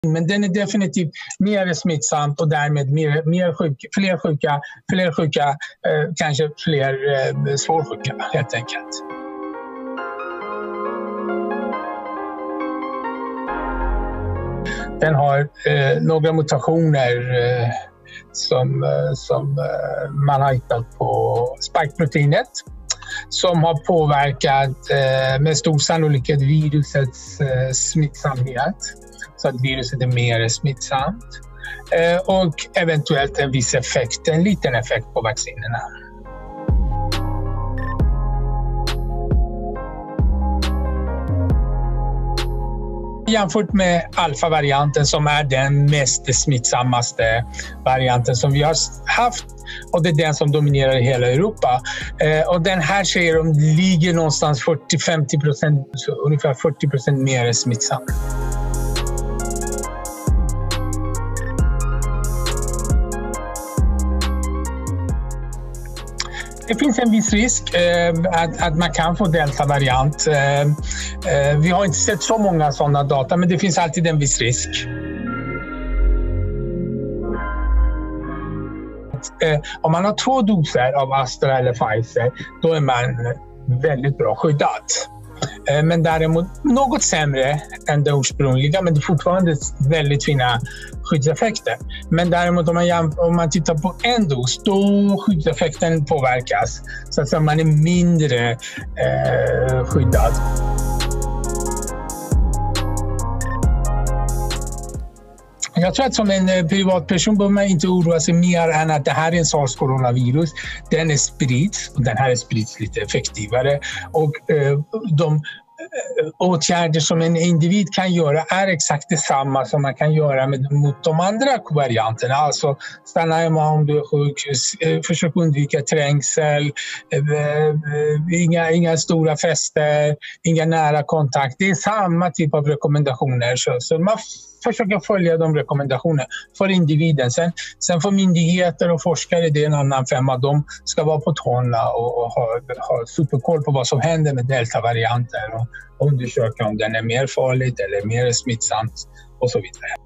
Men den är definitivt mer smittsam och därmed fler sjuka, kanske fler svårsjuka helt enkelt. Den har några mutationer som man har hittat på spikeproteinet som har påverkat med stor sannolikhet virusets smittsamhet. Så att viruset är mer smittsamt. Och eventuellt en viss effekt, en liten effekt på vaccinerna. Jämfört med alfa-varianten som är den mest smittsammaste varianten som vi har haft och det är den som dominerar i hela Europa. Och den här serien ligger någonstans 40-50%, ungefär 40% mer smittsam. Det finns en viss risk att man kan få delta-variant. Vi har inte sett så många sådana data, men det finns alltid en viss risk. Om man har 2 doser av Astra eller Pfizer, då är man väldigt bra skyddad. Men däremot något sämre än det ursprungliga, men det är fortfarande väldigt fina skyddseffekter. Men däremot om man tittar på en dos, då skyddseffekten påverkas så att man är mindre skyddad. Jag tror att som en privatperson behöver man inte oroa sig mer än att det här är en SARS-coronavirus. Den är sprids och den här sprids lite effektivare. Och de åtgärder som en individ kan göra är exakt detsamma som man kan göra mot de andra varianterna. Alltså stanna hemma om du är sjuk, försök undvika trängsel, inga stora fester, inga nära kontakt. Det är samma typ av rekommendationer. Så man försöker följa de rekommendationerna för individen. Sen får myndigheter och forskare, det är en annan femma. De ska vara på tårna och ha superkoll på vad som händer med delta-varianter och undersöka om den är mer farlig eller mer smittsamt och så vidare.